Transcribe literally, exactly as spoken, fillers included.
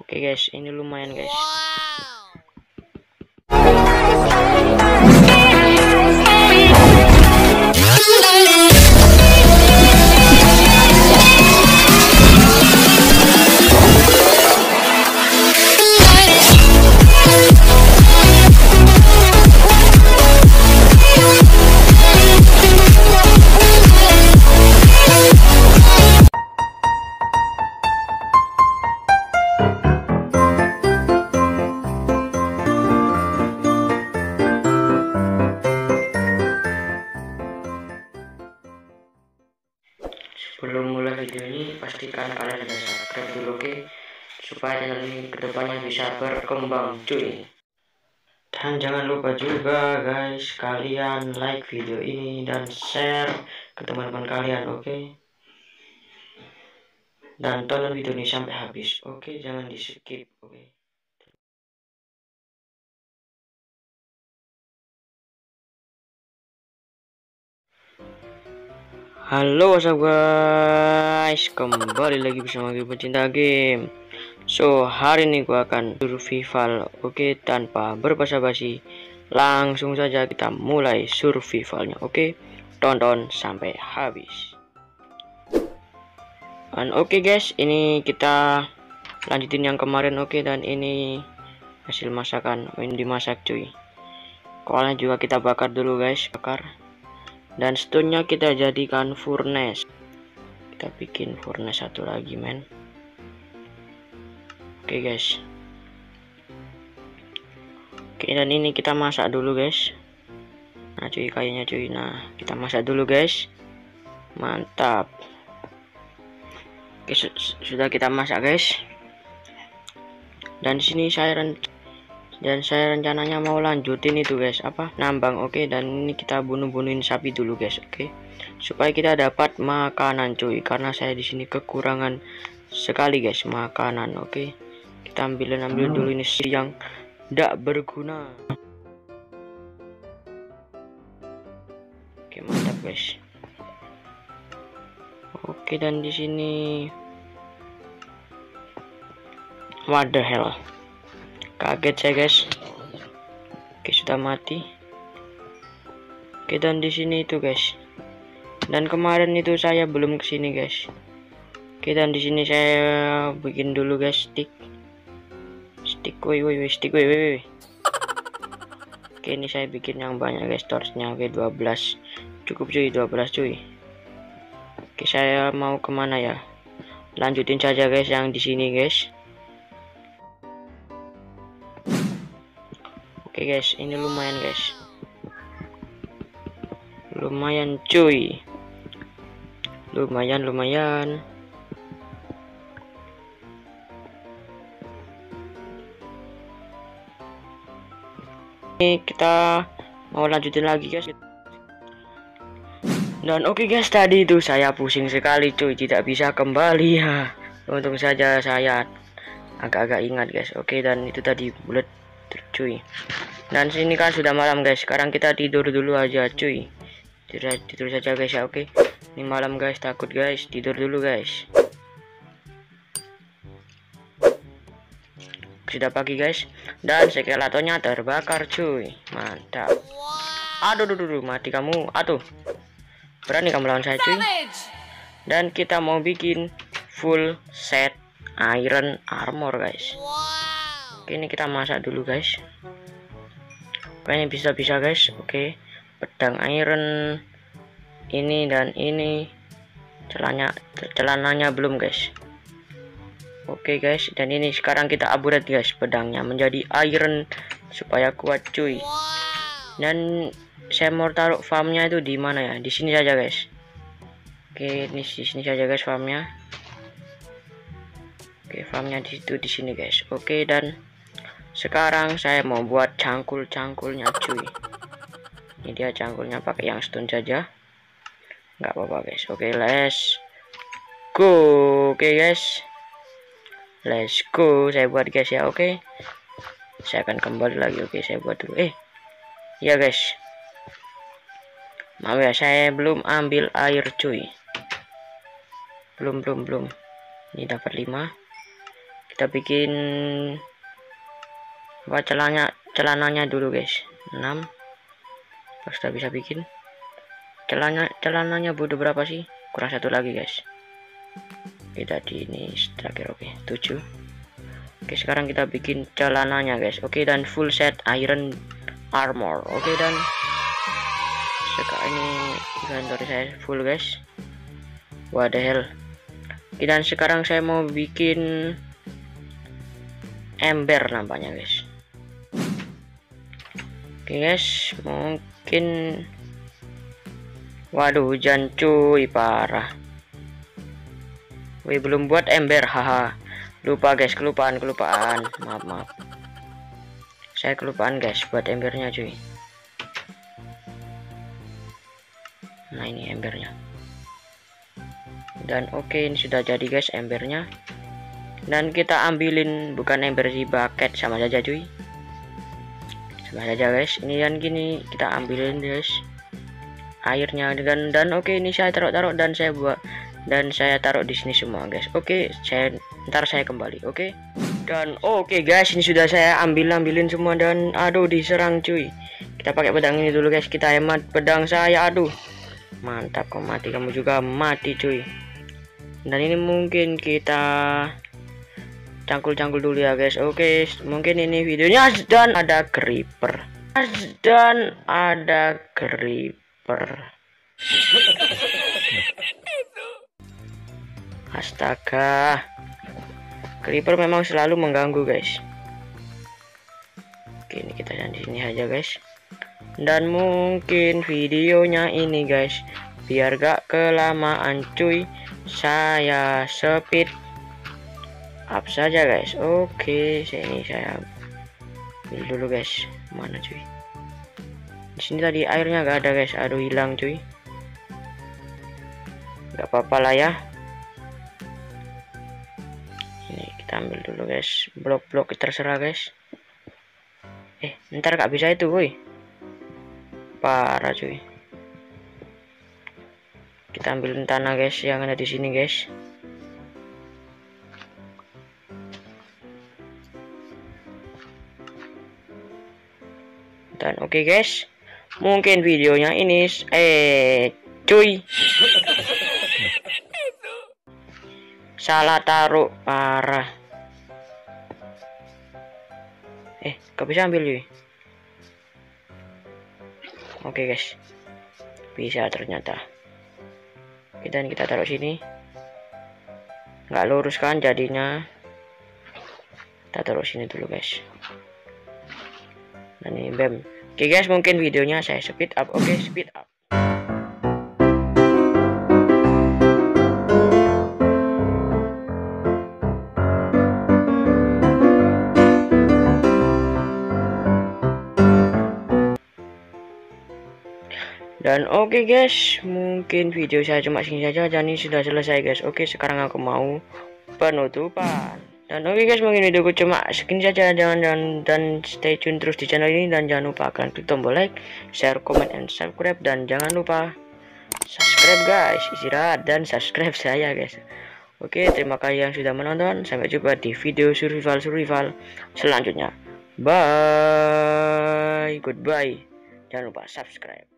Oke guys, ini lumayan guys. Sebelum mulai video ini, pastikan kalian sudah subscribe dulu, oke? Supaya channel ini kedepannya bisa berkembang, cuy. Dan jangan lupa juga guys, kalian like video ini dan share ke teman-teman kalian, oke? Dan tonton video ini sampai habis, oke? Jangan di skip, oke? Halo what's up guys, kembali lagi bersama gue pecinta game. So hari ini gue akan survival, oke okay? Tanpa berbasa-basi, langsung saja kita mulai survivalnya, oke okay? Tonton sampai habis. Dan oke okay guys, ini kita lanjutin yang kemarin, oke okay? Dan ini hasil masakan, ini dimasak cuy. Kolanya juga kita bakar dulu guys, bakar. Dan stone-nya kita jadikan furnace. Kita bikin furnace satu lagi men. Oke guys. Oke, dan ini kita masak dulu guys. Nah cuy, kayaknya cuy. Nah kita masak dulu guys. Mantap. Oke, su sudah kita masak guys. Dan di sini saya dan saya rencananya mau lanjutin itu guys, apa nambang, oke okay? Dan ini kita bunuh-bunuhin sapi dulu guys, oke okay? Supaya kita dapat makanan cuy, karena saya di sini kekurangan sekali guys makanan, oke okay? Kita ambilin ambil dulu ini yang tidak berguna. Oke okay, mantap guys. Oke okay, dan di sini what the hell, kaget saya guys. Oke sudah mati. Oke dan di sini itu guys. Dan kemarin itu saya belum kesini guys. Oke dan di sini saya bikin dulu guys stick. Stick woi woi woi stick woi woi. Oke ini saya bikin yang banyak guys, torchnya. Oke dua belas cukup cuy, dua belas cuy. Oke saya mau kemana ya? Lanjutin saja guys yang di sini guys. Oke okay guys, ini lumayan guys, lumayan cuy, lumayan lumayan. Ini kita mau lanjutin lagi guys. Dan oke okay guys, tadi itu saya pusing sekali cuy, tidak bisa kembali ya. Untung saja saya agak-agak ingat guys. Oke okay, dan itu tadi bulat cuy. Dan sini kan sudah malam guys, sekarang kita tidur dulu aja cuy. Tidur, tidur saja guys ya, oke. Ini malam guys, takut guys, tidur dulu guys. Sudah pagi guys, dan skeletonnya terbakar cuy, mantap. Aduh duh, duh, duh, mati kamu, aduh. Berani kamu lawan saya cuy. Dan kita mau bikin full set iron armor guys. Oke ini kita masak dulu guys. Kayaknya bisa-bisa guys. Oke pedang iron ini dan ini, celananya celananya belum guys. Oke guys, dan ini sekarang kita upgrade guys pedangnya menjadi iron supaya kuat cuy. Dan saya mau taruh farmnya itu di mana ya? Di sini saja guys. Oke ini di sini saja guys farmnya. Oke farmnya di situ, di sini guys. Oke dan sekarang saya mau buat cangkul-cangkulnya cuy. Ini dia cangkulnya, pakai yang stone saja, nggak apa-apa guys. Oke let's go. Oke guys, let's go. Saya buat guys ya. Oke saya akan kembali lagi. Oke saya buat dulu. Eh ya guys, maaf ya saya belum ambil air cuy. Belum belum belum. Ini dapat lima. kita bikin apa celananya celananya dulu guys. Enam. Pas sudah bisa bikin celananya celananya butuh berapa sih? Kurang satu lagi guys. Kita di ini terakhir. Oke, tujuh. Oke, sekarang kita bikin celananya guys. Oke, dan full set iron armor. Oke, dan sekarang ini inventory saya full guys. What the hell. Oke, dan sekarang saya mau bikin ember nampaknya guys. Oke guys, mungkin waduh hujan cuy parah. Wih, belum buat ember, haha. Lupa guys, kelupaan kelupaan. Maaf maaf. Saya kelupaan guys buat embernya cuy. Nah ini embernya. Dan oke okay, ini sudah jadi guys embernya. Dan kita ambilin bukan ember sih, bucket sama saja cuy. Sama saja guys. Ini dan gini kita ambilin guys airnya dan dan oke okay, ini saya taruh-taruh dan saya buat dan saya taruh di sini semua guys. Oke, okay, saya ntar saya kembali. Oke. Okay? Dan oke okay, guys, ini sudah saya ambil-ambilin semua dan aduh diserang cuy. Kita pakai pedang ini dulu guys. Kita hemat pedang saya. Aduh. Mantap, kau mati, kamu juga mati cuy. Dan ini mungkin kita cangkul-cangkul dulu ya guys. Oke, okay, mungkin ini videonya dan ada creeper. Dan ada creeper. Astaga, creeper memang selalu mengganggu guys. Oke, ini kita di sini aja guys. Dan mungkin videonya ini guys, biar gak kelamaan cuy, saya speed up saja guys. Oke, ini saya ambil dulu guys. Mana cuy? Di sini tadi airnya gak ada guys. Aduh hilang cuy. Gak apa-apa lah ya. Ini kita ambil dulu guys. Blok-blok terserah guys. Eh, ntar gak bisa itu woi. Parah cuy. Kita ambil tanah guys yang ada di sini guys. Dan oke okay guys, mungkin videonya ini eh cuy salah taruh parah. Eh gak bisa ambil cuy. Oke okay guys, bisa ternyata. Kita kita taruh sini, nggak lurus kan jadinya. Kita taruh sini dulu guys. Dan ini bam. Oke guys, mungkin videonya saya speed up. Oke, okay, speed up. Dan oke okay guys, mungkin video saya cuma sini saja. Dan ini sudah selesai guys. Oke, okay, sekarang aku mau penutupan. Dan oke okay guys, mungkin videoku cuma segini saja. Jangan jangan dan stay tune terus di channel ini. Dan jangan lupa klik tombol like, share, comment, and subscribe. Dan jangan lupa subscribe guys. Istirahat dan subscribe saya guys. Oke, okay, terima kasih yang sudah menonton. Sampai jumpa di video survival-survival selanjutnya. Bye. Goodbye. Jangan lupa subscribe.